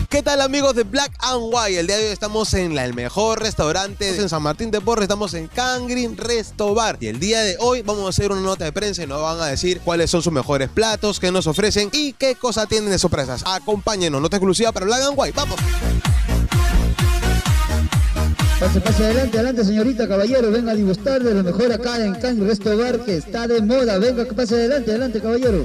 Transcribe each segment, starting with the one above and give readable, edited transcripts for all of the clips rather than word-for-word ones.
¿Qué tal, amigos de Black and White? El día de hoy estamos en el mejor restaurante en San Martín de Porres. Estamos en Cangri Resto Bar. Y el día de hoy vamos a hacer una nota de prensa y nos van a decir cuáles son sus mejores platos, qué nos ofrecen y qué cosas tienen de sorpresas. Acompáñenos, nota exclusiva para Black and White. ¡Vamos! Pase adelante, señorita, caballero, venga a degustar de lo mejor acá en Cangri Resto Bar, que está de moda. Venga, que pase adelante, caballero.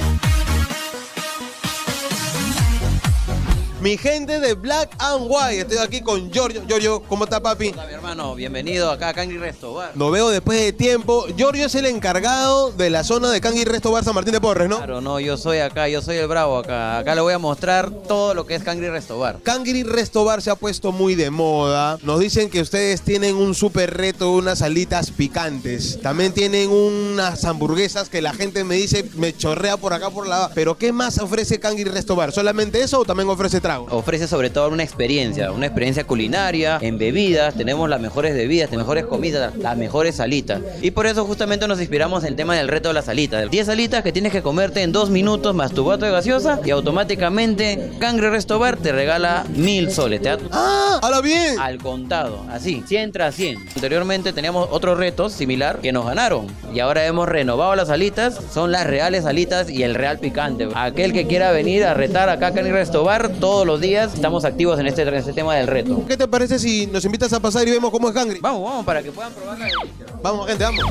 Mi gente de Black and White, estoy aquí con Giorgio. Giorgio, ¿cómo está, papi? Hola, mi hermano, bienvenido acá a Cangri Resto Bar. Lo veo después de tiempo. Giorgio es el encargado de la zona de Cangri Resto Bar San Martín de Porres, ¿no? Claro, no, yo soy el bravo acá. Acá le voy a mostrar todo lo que es Cangri Resto Bar. Cangri Resto Bar se ha puesto muy de moda. Nos dicen que ustedes tienen un súper reto, unas alitas picantes. También tienen unas hamburguesas que la gente me dice, me chorrea por acá por la... Pero ¿qué más ofrece Cangri Resto Bar? ¿Solamente eso o también ofrece trago? Ofrece sobre todo una experiencia culinaria, en bebidas. Tenemos las mejores bebidas, las mejores comidas, las mejores salitas. Y por eso justamente nos inspiramos en el tema del reto de las salitas. 10 salitas que tienes que comerte en 2 minutos más tu vaso de gaseosa y automáticamente Cangri Resto Bar te regala 1000 soles. ¿Te da? ¡Ah! ¡Hala bien! Al contado, así, 100 tras 100. Anteriormente teníamos otros retos similar que nos ganaron y ahora hemos renovado las alitas. Son las reales alitas y el real picante. Aquel que quiera venir a retar acá a Cangri Resto Bar, todos los días estamos activos en este tema del reto. ¿Qué te parece si nos invitas a pasar y vemos cómo es Cangri? Vamos, para que puedan probar la delicia. Vamos, gente, vamos.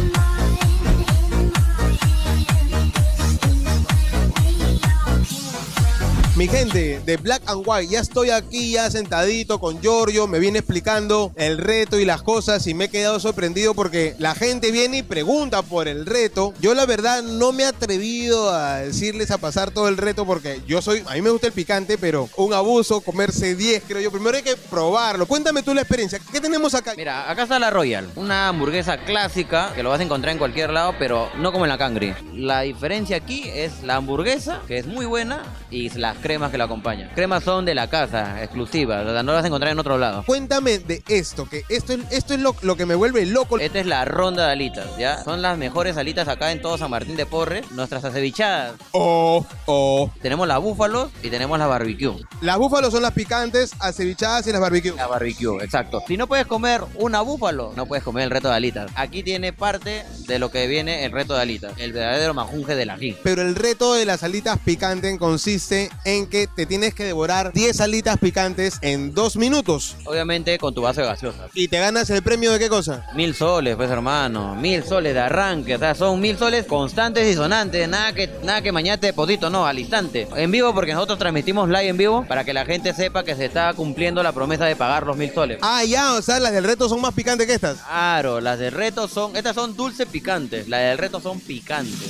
Mi gente de Black and White, ya estoy aquí ya sentadito con Giorgio, me viene explicando el reto y las cosas y me he quedado sorprendido porque la gente viene y pregunta por el reto. Yo la verdad no me he atrevido a decirles a pasar todo el reto porque a mí me gusta el picante, pero un abuso, comerse 10 creo yo. Primero hay que probarlo. Cuéntame tú la experiencia, ¿qué tenemos acá? Mira, acá está la Royal, una hamburguesa clásica que lo vas a encontrar en cualquier lado, pero no como en la Cangri. La diferencia aquí es la hamburguesa, que es muy buena, y las cremas que la acompañan. Cremas son de la casa, exclusivas, o sea, no las vas a encontrar en otro lado. Cuéntame de esto, que esto es lo que me vuelve loco. Esta es la ronda de alitas, ¿ya? Son las mejores alitas acá en todo San Martín de Porres. Nuestras acevichadas. Tenemos las búfalos y tenemos las barbecue. Las búfalos son las picantes, acevichadas y las barbecue. La barbecue, exacto. Si no puedes comer una búfalo, no puedes comer el reto de alitas. Aquí tiene parte de lo que viene el reto de alitas, el verdadero majunje del ají. Pero el reto de las alitas picantes consiste en que te tienes que devorar 10 alitas picantes en 2 minutos. Obviamente con tu vaso de gaseosa. ¿Y te ganas el premio de qué cosa? 1000 soles, pues, hermano. 1000 soles de arranque. O sea, son 1000 soles constantes y sonantes. Nada que mañana te deposito, no, al instante. En vivo, porque nosotros transmitimos live en vivo para que la gente sepa que se está cumpliendo la promesa de pagar los 1000 soles. Ah, ya, o sea, las del reto son más picantes que estas. Claro, las del reto estas son dulces picantes. Las del reto son picantes.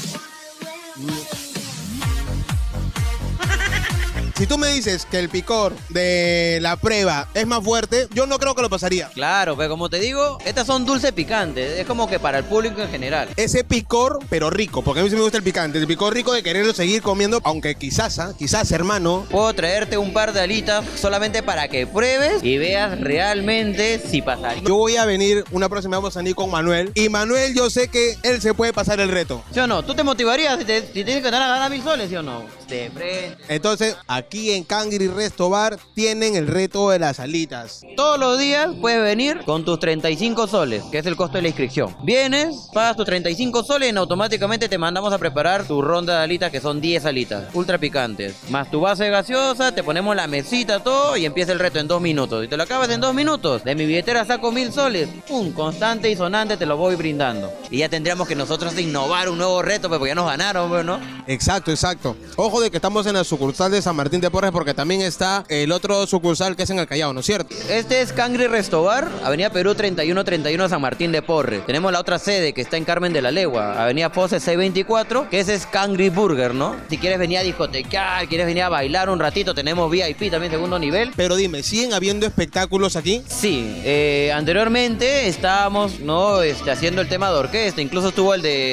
Si tú me dices que el picor de la prueba es más fuerte, yo no creo que lo pasaría. Claro, pero como te digo, estas son dulces picantes. Es como que para el público en general. Ese picor, pero rico, porque a mí sí me gusta el picante. El picor rico de quererlo seguir comiendo, aunque quizás, hermano. Puedo traerte un par de alitas solamente para que pruebes y veas realmente si pasaría. Yo voy a venir una próxima, vamos a venir con Manuel. Y Manuel, yo sé que él se puede pasar el reto. ¿Sí o no? ¿Tú te motivarías si tienes que ganar 1000 soles, sí o no? De frente. Entonces, aquí en Cangri Resto Bar tienen el reto de las alitas. Todos los días puedes venir con tus 35 soles, que es el costo de la inscripción. Vienes, pagas tus 35 soles y automáticamente te mandamos a preparar tu ronda de alitas, que son 10 alitas, ultra picantes. Más tu base gaseosa, te ponemos la mesita, todo, y empieza el reto en 2 minutos. Y te lo acabas en 2 minutos. De mi billetera saco 1000 soles. ¡Pum! Constante y sonante te lo voy brindando. Y ya tendríamos que nosotros innovar un nuevo reto, porque ya nos ganaron, ¿no? Exacto. Ojo de que estamos en la sucursal de San Martín de Porres, porque también está el otro sucursal que es en el Callao, ¿no es cierto? Este es Cangri Resto Bar, Avenida Perú 3131 San Martín de Porres. Tenemos la otra sede que está en Carmen de la Legua, Avenida Foce 624, que ese es Cangri Burger, ¿no? Si quieres venir a discotecar, quieres venir a bailar un ratito, tenemos VIP también segundo nivel. Pero dime, ¿siguen habiendo espectáculos aquí? Sí, anteriormente estábamos, ¿no? haciendo el tema de orquesta, incluso estuvo el de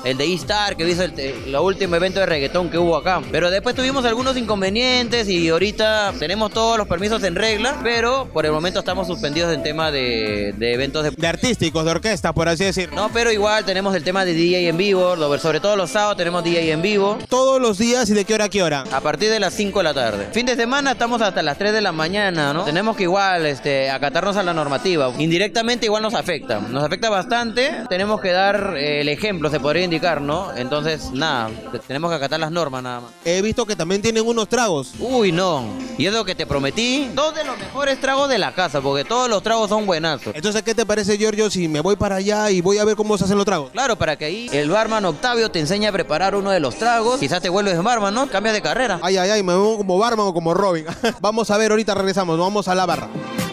el de E-Star, que hizo el último evento de reggaetón que hubo acá. Pero después tuvimos algunos inconvenientes y ahorita tenemos todos los permisos en regla, pero por el momento estamos suspendidos en tema de eventos De artísticos, de orquesta, por así decirlo. No, pero igual tenemos el tema de DJ en vivo, sobre todo los sábados tenemos DJ en vivo. Todos los días, ¿y de qué hora a qué hora? A partir de las 5 de la tarde. Fin de semana estamos hasta las 3 de la mañana, ¿no? Tenemos que igual acatarnos a la normativa. Indirectamente igual nos afecta bastante. Tenemos que dar el ejemplo, se podría indicar, ¿no? Entonces, nada, tenemos que acatar las normas nada más. He visto que también tienen unos tragos. Uy, no. Y es lo que te prometí. Dos de los mejores tragos de la casa, porque todos los tragos son buenazos. Entonces, ¿qué te parece, Giorgio, si me voy para allá y voy a ver cómo se hacen los tragos? Claro, para que ahí el barman Octavio te enseñe a preparar uno de los tragos. Quizás te vuelves barman, ¿no? Cambias de carrera. Ay, ay, ay, me veo como barman o como Robin. Vamos a ver, ahorita regresamos, vamos a la barra.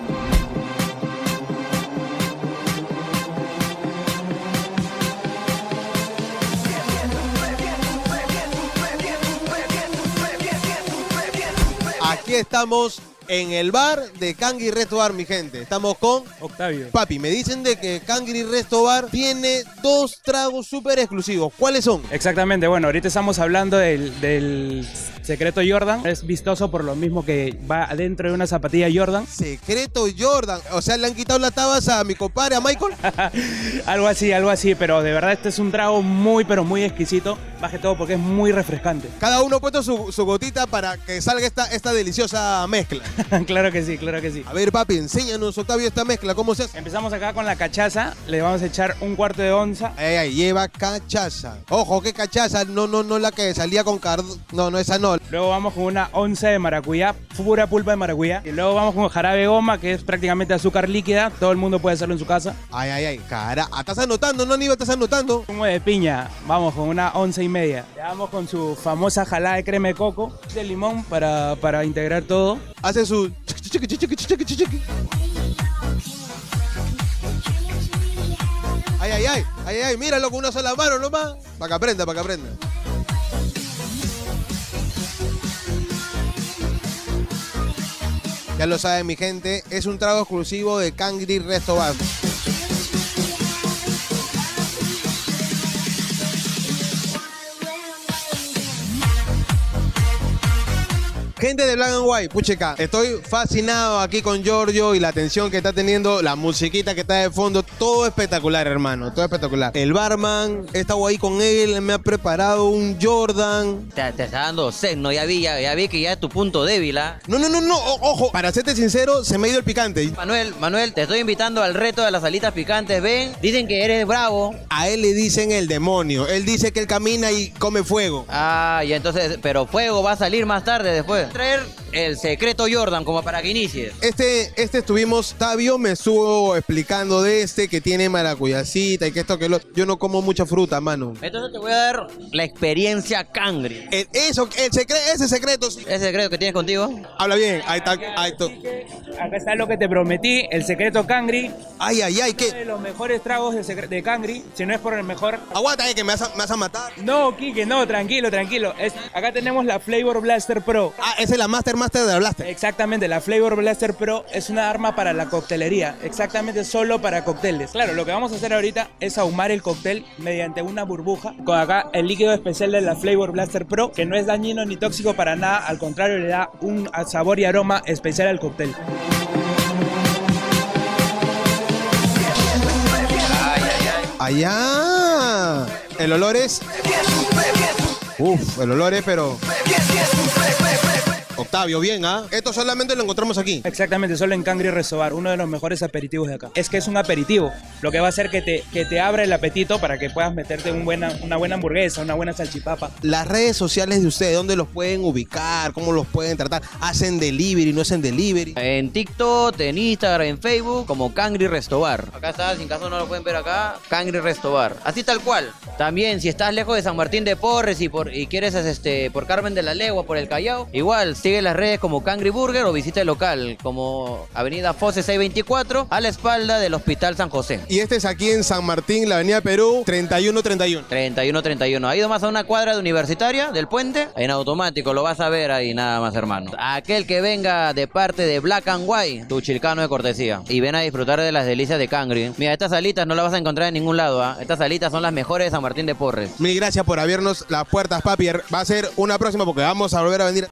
Aquí estamos en el bar de Cangri Resto Bar, mi gente. Estamos con Octavio. Papi. Me dicen de que Cangri Resto Bar tiene dos tragos súper exclusivos. ¿Cuáles son? Exactamente, bueno, ahorita estamos hablando del secreto Jordan. Es vistoso por lo mismo que va adentro de una zapatilla Jordan. Secreto Jordan. O sea, le han quitado la tabaza a mi compadre, a Michael. algo así, pero de verdad este es un trago muy, pero muy exquisito. Más que todo porque es muy refrescante. Cada uno ha puesto su gotita para que salga esta deliciosa mezcla. Claro que sí, claro que sí. A ver, papi, enséñanos, Octavio, esta mezcla. ¿Cómo se hace? Empezamos acá con la cachaza. Le vamos a echar un cuarto de onza. Ay, ay, lleva cachaza. Ojo, ¿qué cachaza? No la que salía con No, esa no. Luego vamos con una onza de maracuyá, pura pulpa de maracuyá. Y luego vamos con jarabe goma, que es prácticamente azúcar líquida. Todo el mundo puede hacerlo en su casa. Ay, ay, ay, cara. ¿Estás anotando, no, Aníbal? ¿Estás anotando? Zumo de piña, vamos con una onza y media. Le damos con su famosa jalada de crema de coco, de limón para integrar todo. Hace su... Ay, ay, ay, ay, ay, míralo con una sola mano nomás. Para que aprenda, para que aprenda. Ya lo saben, mi gente, es un trago exclusivo de Cangri Resto Bar. Gente de Black and White, pucheca, estoy fascinado aquí con Giorgio y la atención que está teniendo, la musiquita que está de fondo, todo espectacular, hermano, todo espectacular. El barman, he estado ahí con él, me ha preparado un Jordan. Te está dando sed, ¿no? Ya vi que ya es tu punto débil, ¿ah? No, ojo, para serte sincero, se me ha ido el picante. Manuel, te estoy invitando al reto de las alitas picantes, ven, dicen que eres bravo. A él le dicen el demonio, él dice que él camina y come fuego. Ah, y entonces, pero fuego va a salir más tarde después. Traer el secreto Jordan como para que inicies. Estuvimos, Tavio me estuvo explicando de que tiene maracuyacita y que esto que lo... Yo no como mucha fruta, mano. Entonces te voy a dar la experiencia Cangri. Ese secreto. ¿Ese secreto que tienes contigo? Habla bien, ahí está. Acá está lo que te prometí, el secreto Cangri. Ay, ay, ay, Uno ¿qué? de los mejores tragos de Cangri, si no es por el mejor. Aguanta, que me vas a matar. No, Quique, no, tranquilo. Acá tenemos la Flavor Blaster Pro. Ah, esa es la Master de la Blaster. Exactamente, la Flavor Blaster Pro es una arma para la coctelería, exactamente solo para cócteles. Claro, lo que vamos a hacer ahorita es ahumar el cóctel mediante una burbuja con acá el líquido especial de la Flavor Blaster Pro, que no es dañino ni tóxico para nada, al contrario, le da un sabor y aroma especial al cóctel. Allá. El olor es... el olor es, pero... Octavio, bien, ¿ah? Esto solamente lo encontramos aquí. Exactamente, solo en Cangri Resto Bar, uno de los mejores aperitivos de acá. Es que es un aperitivo, lo que va a hacer que te abra el apetito para que puedas meterte una buena hamburguesa, una buena salchipapa. Las redes sociales de ustedes, ¿dónde los pueden ubicar? ¿Cómo los pueden tratar? ¿Hacen delivery, no hacen delivery? En TikTok, en Instagram, en Facebook, como Cangri Resto Bar. Acá está, si en caso no lo pueden ver acá, Cangri Resto Bar. Así tal cual. También, si estás lejos de San Martín de Porres y quieres por Carmen de la Legua, por el Callao, igual, sigue Sigue las redes como Cangri Burger o visita el local como Avenida Fosse 624 a la espalda del Hospital San José. Y este es aquí en San Martín, la Avenida Perú, 3131. 3131. Ha ido más a una cuadra de Universitaria del puente, en automático lo vas a ver ahí nada más, hermano. Aquel que venga de parte de Black and White, tu chilcano de cortesía, y ven a disfrutar de las delicias de Cangri. Mira, estas alitas no las vas a encontrar en ningún lado, ¿ah? Estas alitas son las mejores de San Martín de Porres. Mil gracias por abrirnos las puertas, papi. Va a ser una próxima porque vamos a volver a venir.